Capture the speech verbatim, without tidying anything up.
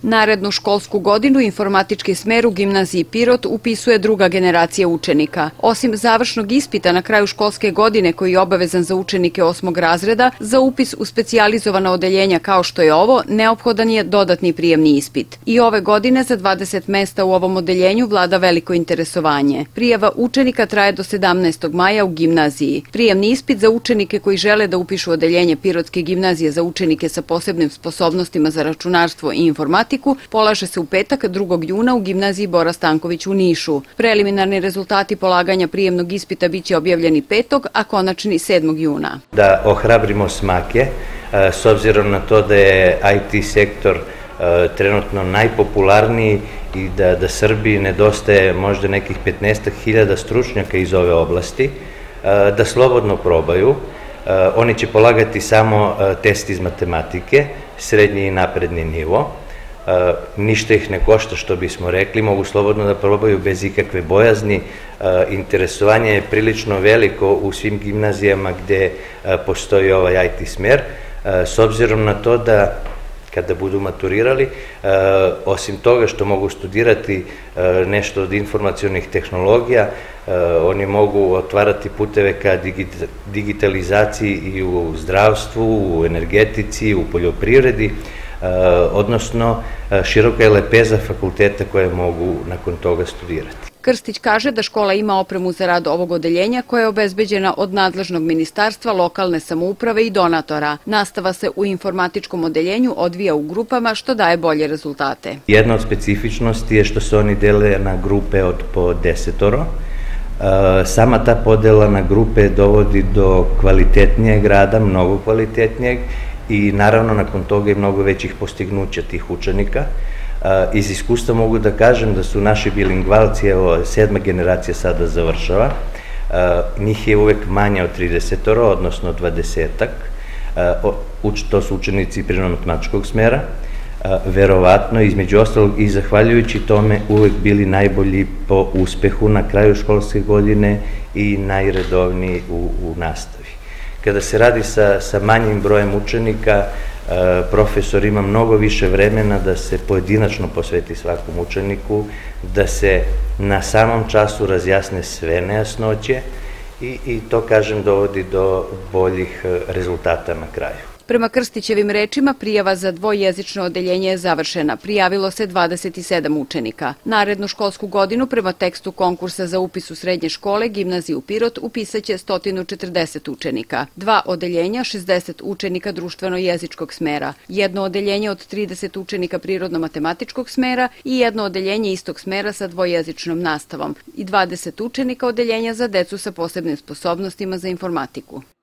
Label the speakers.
Speaker 1: Narednu školsku godinu informatički smer u gimnaziji Pirot upisuje druga generacija učenika. Osim završnog ispita na kraju školske godine koji je obavezan za učenike osmog razreda, za upis u specijalizovana odeljenja kao što je ovo, neophodan je dodatni prijemni ispit. I ove godine za dvadeset mesta u ovom odeljenju vlada veliko interesovanje. Prijava učenika traje do sedamnaestog maja u gimnaziji. Prijemni ispit za učenike koji žele da upišu odeljenje Pirotske gimnazije za učenike sa posebnim sposobnostima za računarstvo i informatiku polaže se u petak drugog juna u gimnaziji Bora Stanković u Nišu. Preliminarni rezultati polaganja prijemnog ispita biće objavljeni petog, a konačni sedmog juna.
Speaker 2: Da ohrabrimo smake, s obzirom na to da je I T sektor trenutno najpopularniji i da, da Srbiji nedostaje možda nekih petnaestak hiljada stručnjaka iz ove oblasti, da slobodno probaju. Oni će polagati samo test iz matematike, srednji i napredni nivo. Ništa ih ne košta, što bismo rekli, mogu slobodno da probaju bez ikakve bojazni. Interesovanje je prilično veliko u svim gimnazijama gde postoji ovaj I T smer, s obzirom na to da kada budu maturirali, osim toga što mogu studirati nešto od informacionih tehnologija, oni mogu otvarati puteve ka digitalizaciji i u zdravstvu, u energetici, u poljoprivredi, odnosno široka je lepeza fakulteta koje mogu nakon toga studirati.
Speaker 1: Krstić kaže da škola ima opremu za rad ovog odeljenja koja je obezbeđena od nadležnog ministarstva, lokalne samouprave i donatora. Nastava se u informatičkom odeljenju odvija u grupama, što daje bolje rezultate.
Speaker 2: Jedna od specifičnosti je što se oni dele na grupe od po desetoro. Sama ta podela na grupe dovodi do kvalitetnijeg rada, mnogo kvalitetnijeg, i naravno nakon toga i mnogo većih postignuća tih učenika. Iz iskustva mogu da kažem da su naši bilingvalci, evo sedma generacija sada završava, njih je uvek manje od tridesetoro, odnosno dvadesetak, to su učenici prirodno-matematičkog smera, verovatno između ostalog i zahvaljujući tome uvek bili najbolji po uspehu na kraju školske godine i najredovniji u, u nastavi. Kada se radi sa, sa manjim brojem učenika, profesor ima mnogo više vremena da se pojedinačno posveti svakom učeniku, da se na samom času razjasne sve nejasnoće i, i to, kažem, dovodi do boljih rezultata na kraju.
Speaker 1: Prema Krstićevim rečima, prijava za dvojezično odeljenje je završena. Prijavilo se dvadeset sedam učenika. Narednu školsku godinu, prema tekstu konkursa za upis u srednje škole, gimnaziju Pirot upisaće sto četrdeset učenika. Dva odeljenja, šezdeset učenika društveno-jezičkog smera, jedno odeljenje od trideset učenika prirodno-matematičkog smera i jedno odeljenje istog smera sa dvojezičnom nastavom i dvadeset učenika odeljenja za decu sa posebnim sposobnostima za informatiku.